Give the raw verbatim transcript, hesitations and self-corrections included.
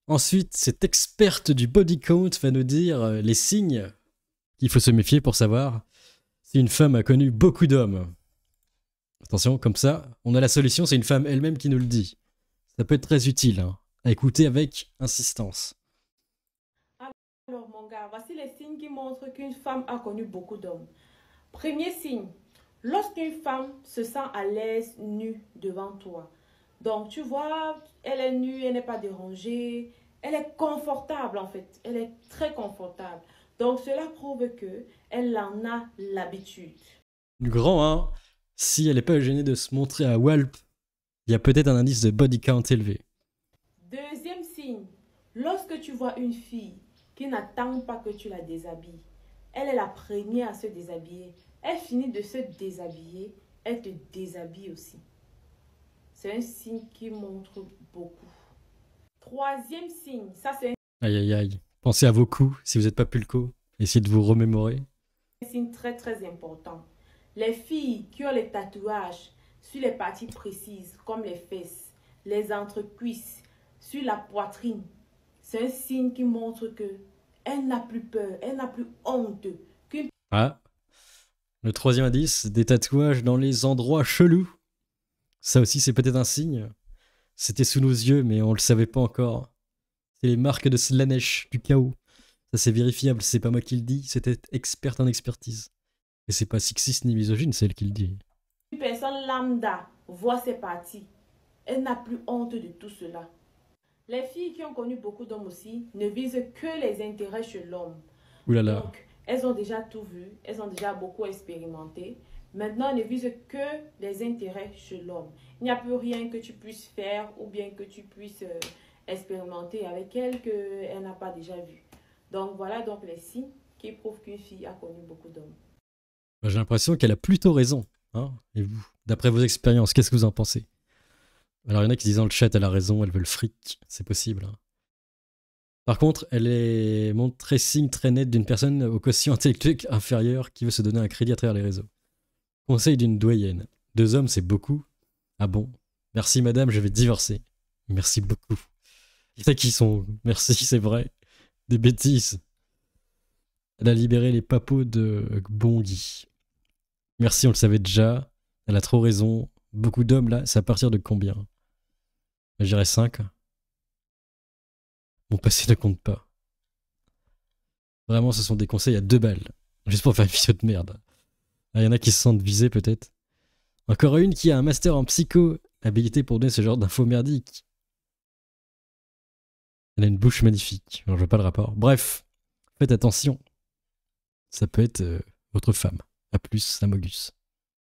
Ensuite, cette experte du body count va nous dire euh, les signes qu'il faut se méfier pour savoir si une femme a connu beaucoup d'hommes. Attention, comme ça, on a la solution, c'est une femme elle-même qui nous le dit. Ça peut être très utile, hein, à écouter avec insistance. Alors mon gars, voici les signes qui montrent qu'une femme a connu beaucoup d'hommes. Premier signe, lorsqu'une femme se sent à l'aise nue devant toi. Donc tu vois, elle est nue, elle n'est pas dérangée, elle est confortable en fait, elle est très confortable. Donc cela prouve que elle en a l'habitude. Grand un, si elle n'est pas gênée de se montrer à Walp, il y a peut-être un indice de body count élevé. Deuxième signe, lorsque tu vois une fille qui n'attend pas que tu la déshabilles, elle est la première à se déshabiller. Elle finit de se déshabiller, elle te déshabille aussi. C'est un signe qui montre beaucoup. Troisième signe, ça c'est Aïe aïe aïe. Pensez à vos coups si vous n'êtes pas pulco. Essayez de vous remémorer. un signe très très important. Les filles qui ont les tatouages sur les parties précises, comme les fesses, les entrecuisses, sur la poitrine, c'est un signe qui montre que elle n'a plus peur, elle n'a plus honte. Qu'une... Ah. Le troisième indice, des tatouages dans les endroits chelous. Ça aussi, c'est peut-être un signe. C'était sous nos yeux, mais on le savait pas encore. C'est les marques de Slanesh, du chaos. Ça, c'est vérifiable, c'est pas moi qui le dis, c'était experte en expertise. Et c'est pas sexiste ni misogyne, c'est elle qui le dit. Une personne lambda voit ces parties, elle n'a plus honte de tout cela. Les filles qui ont connu beaucoup d'hommes aussi ne visent que les intérêts chez l'homme. Ouh là là. Donc, elles ont déjà tout vu, elles ont déjà beaucoup expérimenté. Maintenant, elles ne visent que les intérêts chez l'homme. Il n'y a plus rien que tu puisses faire ou bien que tu puisses euh, expérimenter avec elle qu'elle n'a pas déjà vu. Donc, voilà donc les signes qui prouvent qu'une fille a connu beaucoup d'hommes. J'ai l'impression qu'elle a plutôt raison. Hein. Et vous, d'après vos expériences, qu'est-ce que vous en pensez? Alors, il y en a qui disent dans le chat, elle a raison, elle veut le fric. C'est possible. Hein. Par contre, elle est montre très signe très net d'une personne au quotient intellectuel inférieur qui veut se donner un crédit à travers les réseaux. Conseil d'une doyenne. Deux hommes, c'est beaucoup. Ah bon? Merci madame, je vais divorcer. Merci beaucoup. Il y en a qui sont... Merci, c'est vrai. Des bêtises. Elle a libéré les papos de Bongi. Merci, on le savait déjà. Elle a trop raison. Beaucoup d'hommes, là, c'est à partir de combien? Je dirais cinq. Mon passé ne compte pas. Vraiment, ce sont des conseils à deux balles. Juste pour faire une vidéo de merde. Il y en a qui se sentent visés, peut-être. Encore une qui a un master en psycho, habilité pour donner ce genre d'infos merdiques. Elle a une bouche magnifique. Alors, je vois pas le rapport. Bref, faites attention. Ça peut être euh, votre femme. A plus, Samogus.